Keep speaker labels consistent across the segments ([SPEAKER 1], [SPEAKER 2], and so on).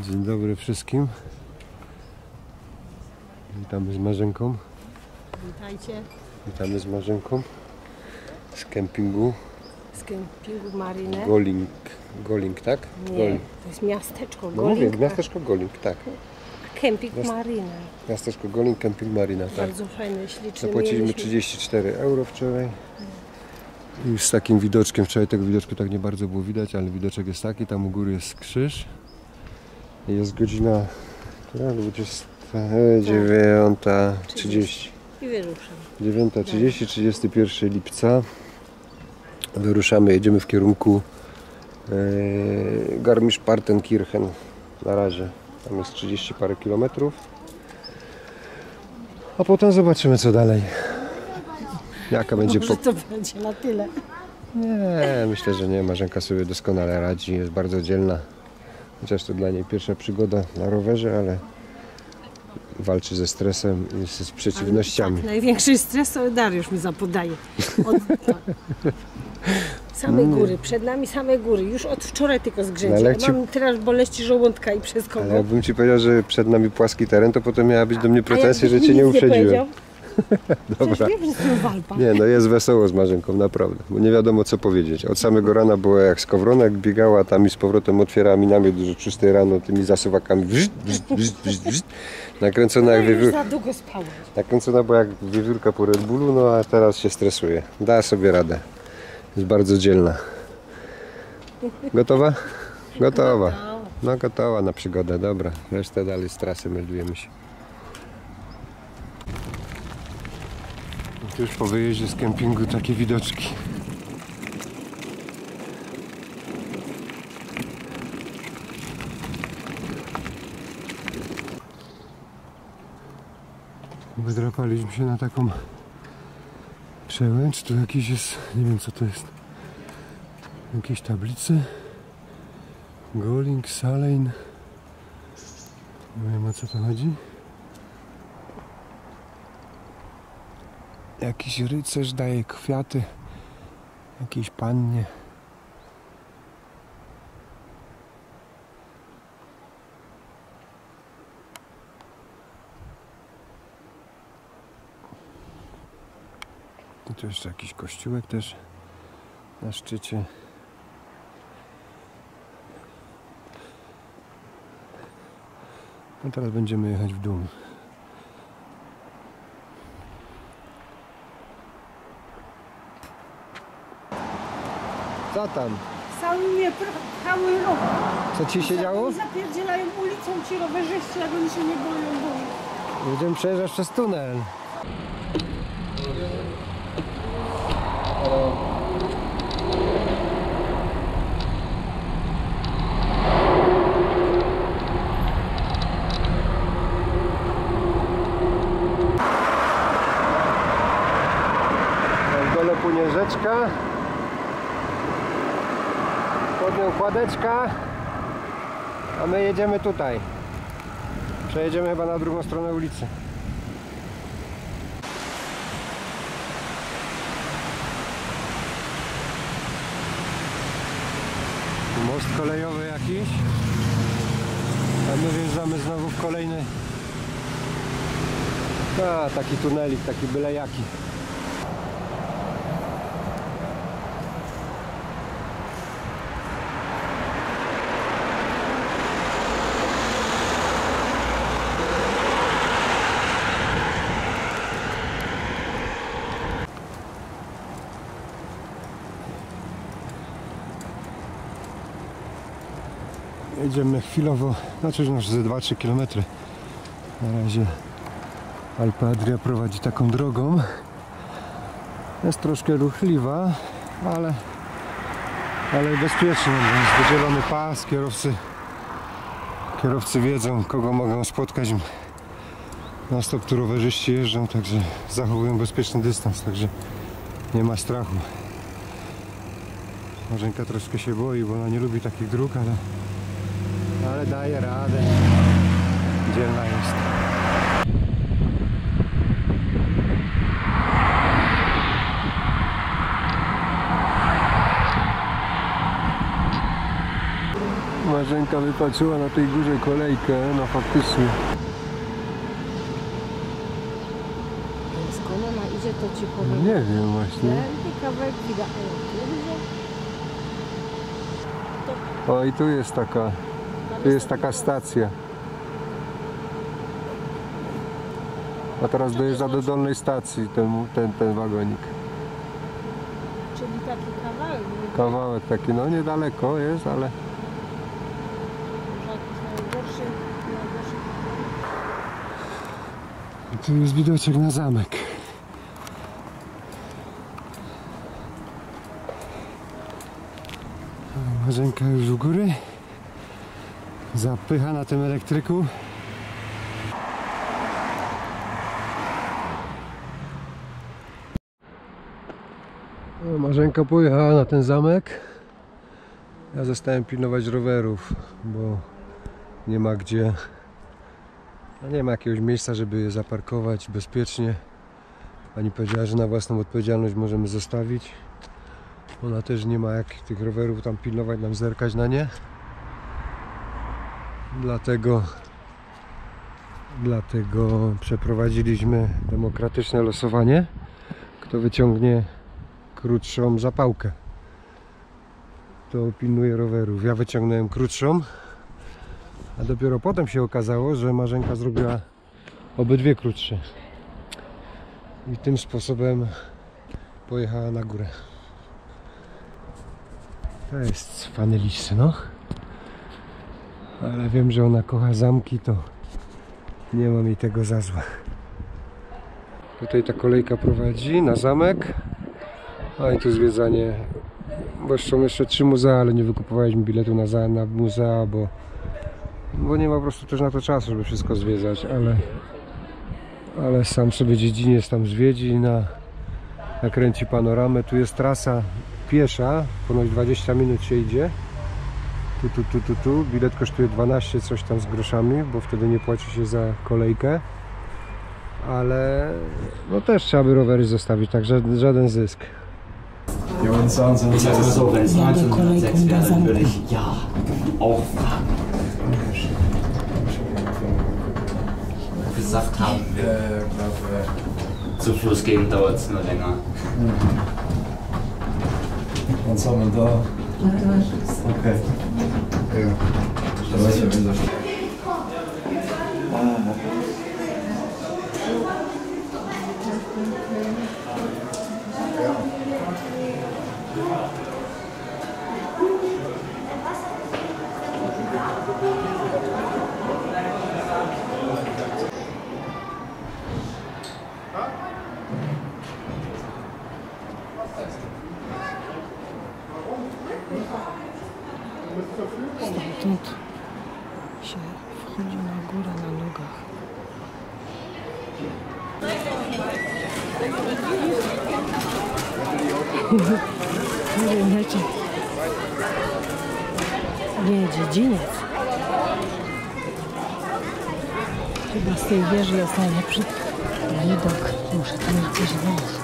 [SPEAKER 1] Dzień dobry wszystkim. Witamy z Marzenką.
[SPEAKER 2] Witajcie.
[SPEAKER 1] Witamy z Marzenką z kempingu.
[SPEAKER 2] Z kempingu Marynę.
[SPEAKER 1] Goling, tak?
[SPEAKER 2] Nie,
[SPEAKER 1] Goling.
[SPEAKER 2] to jest miasteczko
[SPEAKER 1] No
[SPEAKER 2] Goling.
[SPEAKER 1] mówię, miasteczko Goling, tak.
[SPEAKER 2] A kemping Marynę.
[SPEAKER 1] Miasteczko Goling, kemping Marina, tak.
[SPEAKER 2] Bardzo fajny, śliczny.
[SPEAKER 1] Zapłaciliśmy 34 euro wczoraj. Już z takim widoczkiem, wczoraj tego widoczku tak nie bardzo było widać, ale widoczek jest taki, tam u góry jest krzyż. Jest godzina 9:30.
[SPEAKER 2] I wyruszam.
[SPEAKER 1] 9:30, 31 lipca. Wyruszamy, jedziemy w kierunku Garmisch-Partenkirchen na razie. Tam jest 30 parę kilometrów. A potem zobaczymy, co dalej. Jaka będzie
[SPEAKER 2] Może to będzie na tyle.
[SPEAKER 1] Nie, myślę, że nie. Marzenka sobie doskonale radzi, jest bardzo dzielna. Chociaż to dla niej pierwsza przygoda na rowerze, ale walczy ze stresem i z przeciwnościami.
[SPEAKER 2] Tak, największy stres to Dariusz mi zapodaje. Same góry, przed nami same góry. Już od wczoraj tylko zgrzęcie. Mam teraz boleści żołądka i przez kogo.
[SPEAKER 1] Ale jakbym ci powiedział, że przed nami płaski teren, to potem miałabyś do mnie pretensje, że cię nie uprzedziłem. Dobra. Nie, no jest wesoło z Marzenką, naprawdę. Bo nie wiadomo, co powiedzieć. Od samego rana było jak skowronek, biegała tam i z powrotem otwierała mi namiot dużo 6 rano tymi zasuwakami. Nakręcona jak wiewiórka.
[SPEAKER 2] Za długo spałeś.
[SPEAKER 1] Nakręcona była jak wiewiórka po Red Bullu, no a teraz się stresuje. Da sobie radę. Jest bardzo dzielna. Gotowa? Gotowa. No gotowa na przygodę, dobra. Resztę dalej z trasy meldujemy się. Już po wyjeździe z kempingu takie widoczki. Wydrapaliśmy się na taką przełęcz. Tu jakiś jest, nie wiem co to jest. Jakieś tablice. Goling, Salein. Nie wiem, o co to chodzi. Jakiś rycerz daje kwiaty jakiejś pannie. I tu jeszcze jakiś kościółek też na szczycie. A teraz będziemy jechać w dół. Co tam?
[SPEAKER 2] Cały rok.
[SPEAKER 1] Co ci się działo?
[SPEAKER 2] Zapierdzielają ulicą ci rowerzyści, jak oni się nie boją.
[SPEAKER 1] Będziemy przejeżdżać przez tunel. W dole płynie rzeczka. Pod nią kładeczka. A my jedziemy tutaj. Przejedziemy chyba na drugą stronę ulicy. Most kolejowy jakiś. A my wjeżdżamy znowu w kolejny. Taki tunelik, taki byle jaki. Jedziemy chwilowo, znaczy już ze 2-3 km. Na razie Alpe Adria prowadzi taką drogą. Jest troszkę ruchliwa, ale bezpiecznie. Jest wydzielony pas, kierowcy wiedzą, kogo mogą spotkać. Na stop tu rowerzyści jeżdżą, także zachowują bezpieczny dystans, także nie ma strachu. Marzenka troszkę się boi, bo ona nie lubi takich dróg, ale daje radę. Dzielna jest. Marzenka wypatrzyła na tej górze kolejkę, no faktycznie.
[SPEAKER 2] Skąd ona idzie, to ci powiem.
[SPEAKER 1] Nie wiem właśnie.
[SPEAKER 2] Kawałek widać.
[SPEAKER 1] O, i tu jest taka stacja. A teraz dojeżdża do dolnej stacji ten wagonik.
[SPEAKER 2] Czyli taki kawałek.
[SPEAKER 1] Kawałek taki, no niedaleko jest, ale...
[SPEAKER 2] Najgorszy.
[SPEAKER 1] Tu jest widoczek na zamek. Marzenka już u góry. Zapycha na tym elektryku. Marzenka pojechała na ten zamek. Ja zostałem pilnować rowerów, bo nie ma gdzie. Nie ma jakiegoś miejsca, żeby je zaparkować bezpiecznie. Pani powiedziała, że na własną odpowiedzialność możemy zostawić. Ona też nie ma jak tych rowerów tam pilnować, nam zerkać na nie. Dlatego przeprowadziliśmy demokratyczne losowanie. Kto wyciągnie krótszą zapałkę, to pilnuje rowerów. Ja wyciągnąłem krótszą, a dopiero potem się okazało, że Marzenka zrobiła obydwie krótsze. I tym sposobem pojechała na górę. To jest cwany lis, no. Ale wiem, że ona kocha zamki, to nie mam jej tego za złe. Tutaj ta kolejka prowadzi na zamek. A i tu zwiedzanie. Bo są jeszcze 3 muzea, ale nie wykupowaliśmy biletu na muzea, bo nie ma po prostu też na to czasu, żeby wszystko zwiedzać, ale sam sobie dziedziniec tam zwiedzi, nakręci panoramę. Tu jest trasa piesza, ponoć 20 minut się idzie. Tu. Bilet kosztuje 12 coś tam z groszami, bo wtedy nie płaci się za kolejkę. Ale no też trzeba by rowery zostawić, tak żaden zysk.
[SPEAKER 3] Ja, und sagen Sie uns also so, wenn es 1906 wäre, dann würde ich ja auch gesagt haben, zu Fuß gehen dauert es nur länger.
[SPEAKER 4] Was haben wir da? Okay. Ja. Da weiß ich ja,
[SPEAKER 2] Stamtąd się wchodzi na górę na nogach. Nie, dziedziniec. Chyba z tej wieży jest najlepszy widok. Muszę tam coś znaleźć.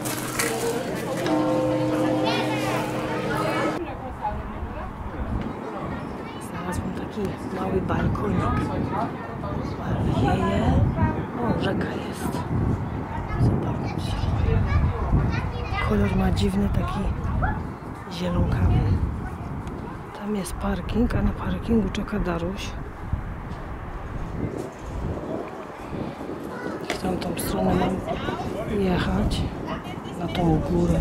[SPEAKER 2] Znalazłam taki mały balkonik. Ale wieje. O, rzeka jest. Zobaczcie. Kolor ma dziwny, taki zielonkawy. Tam jest parking, a na parkingu czeka Daruś. W tamtą stronę mam jechać. Na tą górę.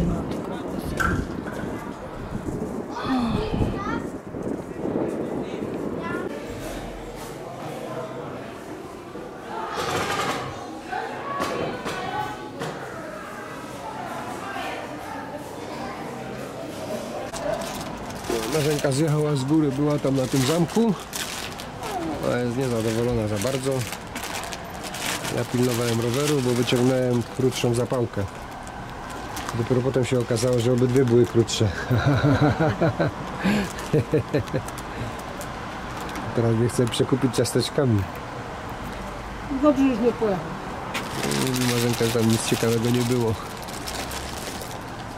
[SPEAKER 1] Marzenka zjechała z góry, była tam na tym zamku, ale jest niezadowolona za bardzo. Ja pilnowałem roweru, bo wyciągnąłem krótszą zapałkę. Dopiero potem się okazało, że obydwie były krótsze. Teraz mnie chcę przekupić ciasteczkami.
[SPEAKER 2] Dobrze, już nie pojechał.
[SPEAKER 1] Marzenka, tam nic ciekawego nie było.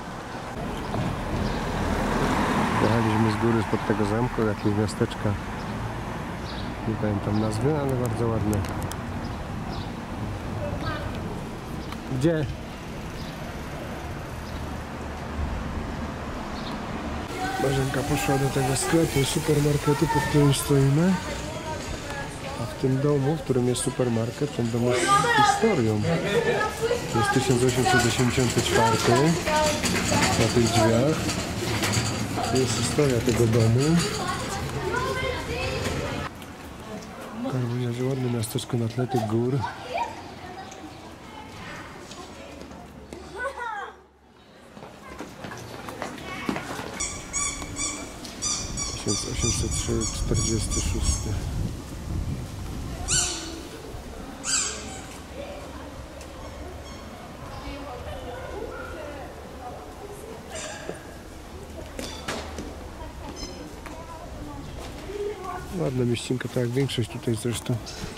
[SPEAKER 1] Jechaliśmy z góry spod tego zamku, jakieś miasteczka Nie pamiętam nazwy, ale bardzo ładne. Gdzie? Marzenka poszła do tego sklepu, supermarketu, pod którym stoimy. A w tym domu, w którym jest supermarket, ten dom jest historią. To jest 1884 na tych drzwiach. To jest historia tego domu. Karboniarze, ładne miasteczko na tle tych gór. ...1846. Ładna mieścinka, tak jak większość tutaj zresztą.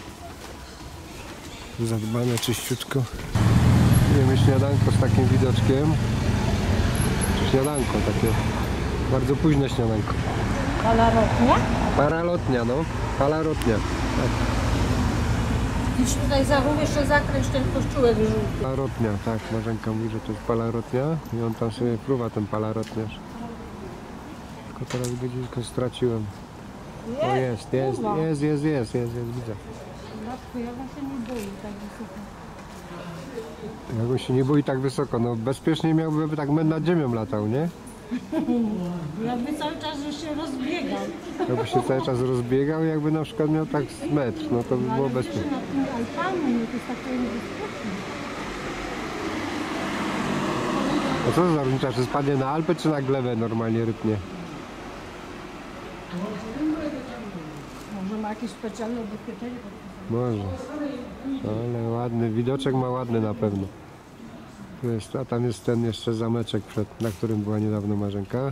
[SPEAKER 1] Zadbane, czyściutko. Jemy śniadanko z takim widoczkiem. Czy śniadanko takie. Bardzo późne śniadanko.
[SPEAKER 2] Palarotnia?
[SPEAKER 1] Paralotnia, no. Palarotnia. Tak.
[SPEAKER 2] Idź tutaj za rogu, jeszcze zakręć ten kościółek żółty.
[SPEAKER 1] Palarotnia, tak. Marzenka mówi, że to jest palarotnia i on tam sobie próba ten palarotniarz. Tylko teraz gdzieś straciłem. O, jest, widzę.
[SPEAKER 2] Matko, ja się nie boję tak wysoko.
[SPEAKER 1] Jak się nie boi tak wysoko, no bezpiecznie miałby tak nad ziemią latał, nie?
[SPEAKER 2] Jakby cały czas się rozbiegał.
[SPEAKER 1] Jakby się cały czas rozbiegał i jakby na przykład miał tak metr, no to by było bezpieczne.
[SPEAKER 2] Na tym Alpami, no to jest takie niebezpieczne.
[SPEAKER 1] A co to za różnica, czy spadnie na Alpy, czy na glebę normalnie rytnie?
[SPEAKER 2] Może ma jakieś specjalne ubezpieczenie?
[SPEAKER 1] Może. Ale ładny, widoczek ma ładny na pewno. Tu jest, a tam jest ten jeszcze zameczek, na którym była niedawno Marzenka.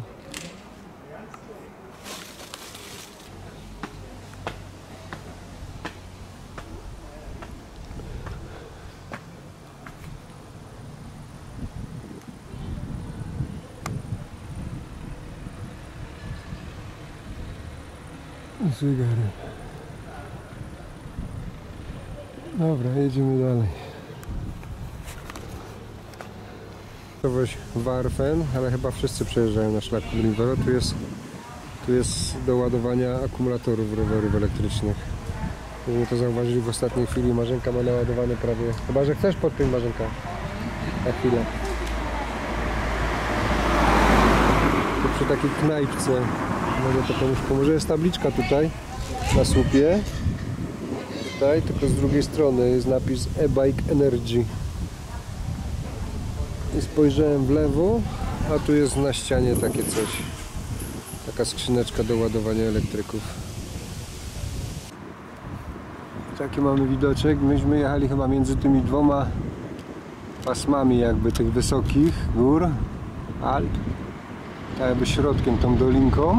[SPEAKER 1] Zegary. Dobra, jedziemy dalej. Miejscowość Warfen, ale chyba wszyscy przejeżdżają na szlak Greenville. Tu jest do ładowania akumulatorów rowerów elektrycznych. Myśmy to zauważyli w ostatniej chwili. Marzenka ma naładowany prawie. Chyba że chcesz podpiąć, Marzenka. Na chwilę. To przy takiej knajpce. Może to komuś pomoże. Jest tabliczka tutaj na słupie. Tutaj, tylko z drugiej strony jest napis e-bike energy. I spojrzałem w lewo, a tu jest na ścianie takie coś. Taka skrzyneczka do ładowania elektryków. Taki mamy widoczek. Myśmy jechali chyba między tymi dwoma pasmami jakby tych wysokich gór Alp. Tak jakby środkiem, tą dolinką.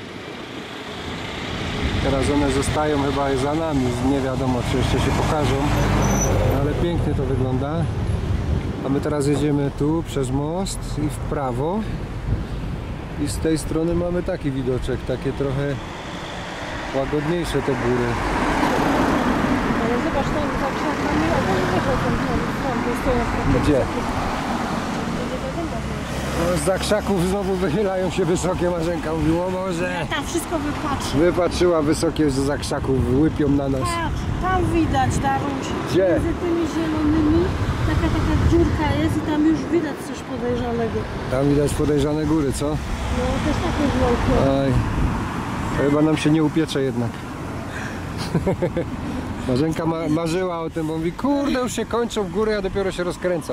[SPEAKER 1] Teraz one zostają chyba za nami. Nie wiadomo, czy jeszcze się pokażą. Ale pięknie to wygląda. A my teraz jedziemy tu przez most i w prawo. I z tej strony mamy taki widoczek, takie trochę łagodniejsze te góry.
[SPEAKER 2] Ale zobacz, tam za krzakami, tam
[SPEAKER 1] gdzie? No, z krzaków znowu wychylają się wysokie, Marzenka mówiło, może.
[SPEAKER 2] Tam wszystko wypatrzy.
[SPEAKER 1] Wypatrzyła wysokie z krzaków, łypią na nas.
[SPEAKER 2] Patrz, tam widać, Daruś.
[SPEAKER 1] Gdzie?
[SPEAKER 2] Między tymi zielonymi taka dziurka jest i tam już widać coś podejrzanego.
[SPEAKER 1] Tam widać podejrzane góry, co?
[SPEAKER 2] No, też takie wielkie.
[SPEAKER 1] Aj, to chyba nam się nie upiecze jednak. Marzenka marzyła o tym, bo mówi, kurde, już się kończą w góry, a dopiero się rozkręcam.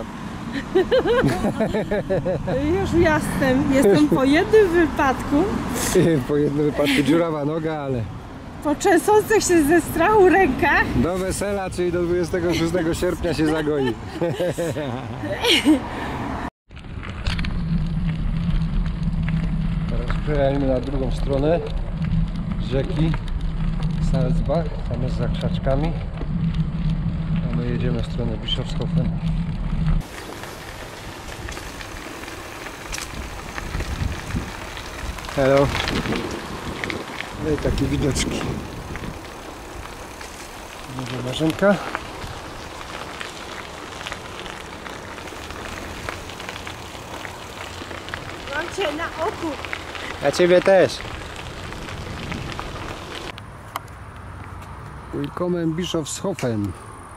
[SPEAKER 2] Już jestem po jednym wypadku.
[SPEAKER 1] Po jednym wypadku dziurawa noga, ale...
[SPEAKER 2] Po trzęsących się ze strachu rękach.
[SPEAKER 1] Do wesela, czyli do 26 sierpnia się zagoi. Teraz przejdziemy na drugą stronę rzeki Salzbach, tam jest za krzaczkami, a my jedziemy w stronę Bischofshofen. Hello. No i takie widoczki. Marzenka?
[SPEAKER 2] Mam cię na oku.
[SPEAKER 1] A ciebie też. Willkommen Bischofshofen.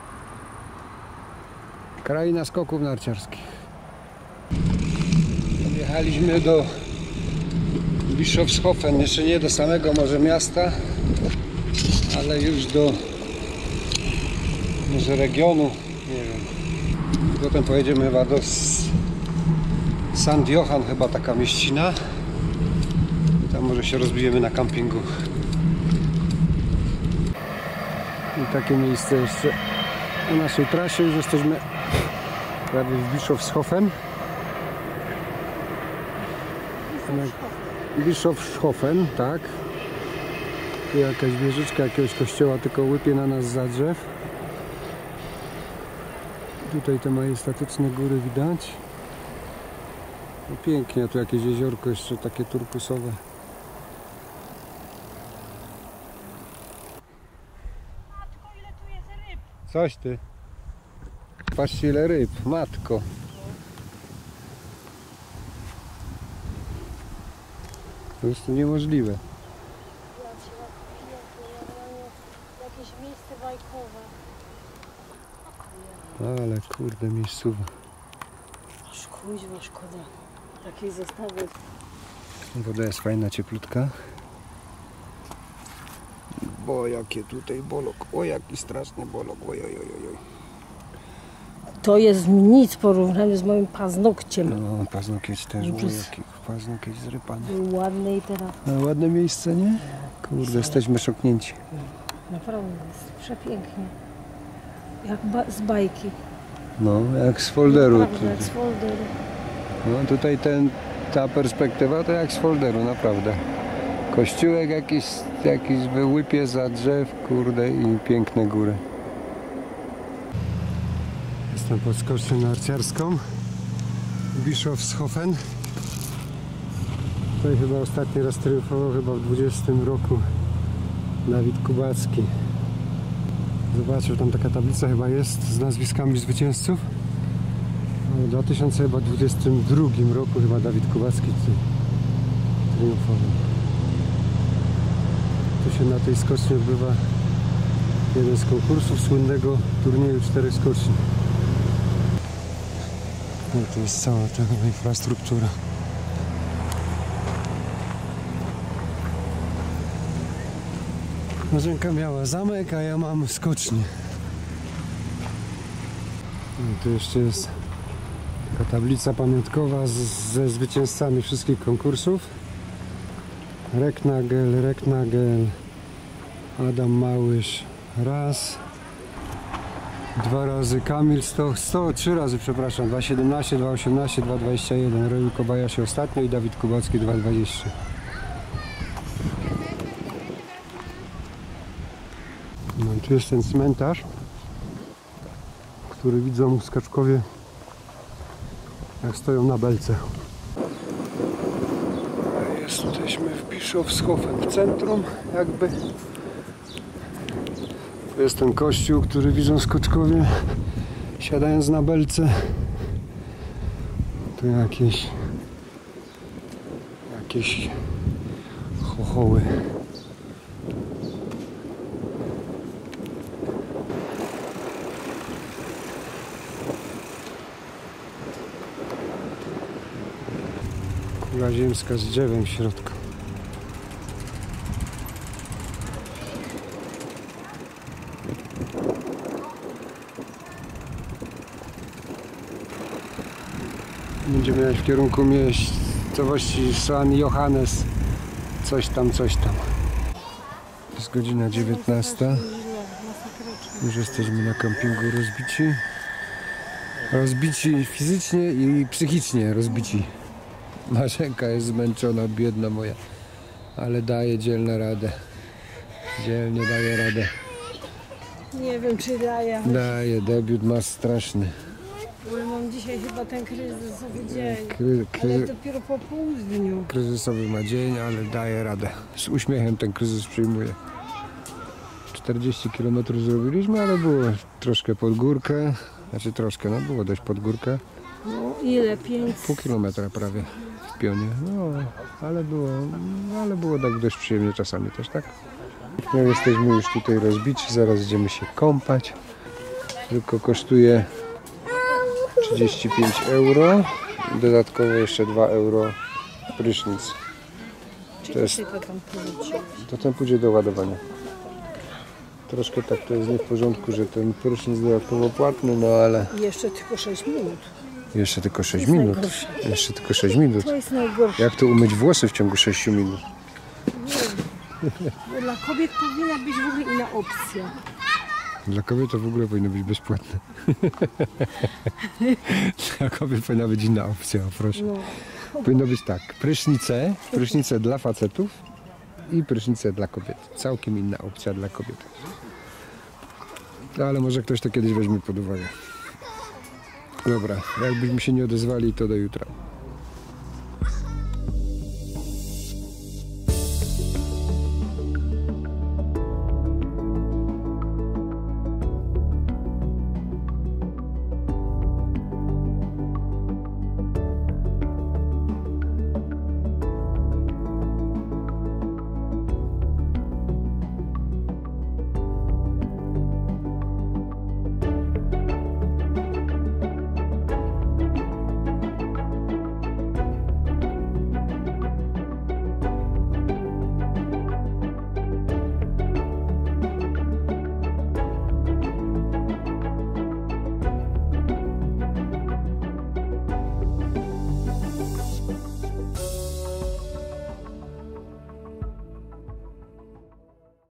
[SPEAKER 1] Kraina skoków narciarskich. Jechaliśmy do Bischofshofen, jeszcze nie do samego może miasta, ale już do może regionu, nie wiem. Potem pojedziemy chyba do St. Johann, chyba taka mieścina. I tam może się rozbijemy na kampingu. I takie miejsce jeszcze na naszej trasie. Już jesteśmy prawie w Bischofshofen. Bischofshofen, tak. Tu jakaś wieżyczka jakiegoś kościoła tylko łypie na nas za drzew. Tutaj te majestatyczne góry widać. No pięknie, a tu jakieś jeziorko jeszcze takie turkusowe.
[SPEAKER 2] Matko, ile tu jest ryb?
[SPEAKER 1] Coś ty. Patrzcie ile ryb, matko. To jest to niemożliwe.
[SPEAKER 2] Jakieś miejsce bajkowe.
[SPEAKER 1] Ale kurde miejscowe.
[SPEAKER 2] Aż kuźwa, szkoda. Takiej zestawy.
[SPEAKER 1] Woda jest fajna, cieplutka. Bo jakie tutaj bolok. O jaki straszny bolok. Oj, oj, oj, oj.
[SPEAKER 2] To jest nic w porównaniu z moim paznokciem.
[SPEAKER 1] No, paznokieć też.
[SPEAKER 2] Już
[SPEAKER 1] O,
[SPEAKER 2] jest-
[SPEAKER 1] jaki paznokieć zrypany.
[SPEAKER 2] Był ładny i teraz
[SPEAKER 1] No, ładne miejsce, nie? Kurde, jesteśmy szoknięci.
[SPEAKER 2] naprawdę jest przepięknie. Jak z bajki.
[SPEAKER 1] No, jak z folderu.
[SPEAKER 2] Naprawdę, jak z folderu.
[SPEAKER 1] No, tutaj ta perspektywa to jak z folderu, naprawdę. Kościółek jakiś wyłypie za drzew, kurde, i piękne góry. Jestem pod skocznią narciarską Bischofshofen. Tutaj chyba ostatni raz triumfował, chyba w 20 roku Dawid Kubacki. Zobaczcie, tam taka tablica chyba jest z nazwiskami zwycięzców. W 2022 roku chyba Dawid Kubacki tutaj triumfował. Tu się na tej skoczni odbywa jeden z konkursów słynnego turnieju 4 skoczni. No to jest cała ta infrastruktura. Marzenka miała zamek, a ja mam skocznię. I tu jeszcze jest taka tablica pamiątkowa ze zwycięzcami wszystkich konkursów. Reknagel, Adam Małysz raz, 2 razy Kamil 3 razy, przepraszam, 2,17, 2,18, 2,21, Roju Kobayashi ostatnio i Dawid Kubacki 2,20. No, tu jest ten cmentarz, który widzą skaczkowie, jak stoją na belce. Jesteśmy w Bischofshofen, w centrum jakby. Tu jest ten kościół, który widzą skoczkowie siadając na belce. Tu jakieś chochoły. Kula ziemska z drzewem w środku. Będziemy jechać w kierunku miejscowości St. Johannes. Coś tam. Jest godzina 19. Już jesteśmy na kampingu rozbici. Rozbici fizycznie i psychicznie rozbici. Marzenka jest zmęczona, biedna moja, ale daje dzielną radę. Dzielnie daje radę.
[SPEAKER 2] Nie wiem, czy daję.
[SPEAKER 1] Daje, debiut ma straszny.
[SPEAKER 2] Bo mam dzisiaj chyba ten kryzysowy dzień. Ale dopiero po południu.
[SPEAKER 1] Kryzysowy ma dzień, ale daje radę. Z uśmiechem ten kryzys przyjmuje. 40 km zrobiliśmy, ale było troszkę pod górkę. Znaczy troszkę, no było dość pod górkę.
[SPEAKER 2] No ile? 5?
[SPEAKER 1] Pół kilometra prawie w pionie. No, ale było tak dość przyjemnie czasami też, tak? No jesteśmy już tutaj rozbici, zaraz idziemy się kąpać. Tylko kosztuje 35 euro. Dodatkowo jeszcze 2 euro prysznic. To ten pójdzie do ładowania. Troszkę tak to jest nie w porządku, że ten prysznic dodatkowo płatny, no ale...
[SPEAKER 2] Jeszcze tylko 6 minut.
[SPEAKER 1] Jeszcze tylko 6 minut. Jeszcze tylko 6 minut.
[SPEAKER 2] To jest najgorsze.
[SPEAKER 1] Jak to umyć włosy w ciągu 6 minut?
[SPEAKER 2] Bo dla kobiet powinna być w ogóle inna opcja.
[SPEAKER 1] Dla kobiet to w ogóle powinno być bezpłatne. Dla kobiet powinna być inna opcja, proszę.
[SPEAKER 2] No.
[SPEAKER 1] Powinno być tak, prysznice dla facetów i prysznice dla kobiet. Całkiem inna opcja dla kobiet. No, ale może ktoś to kiedyś weźmie pod uwagę. Dobra, jakbyśmy się nie odezwali, to do jutra.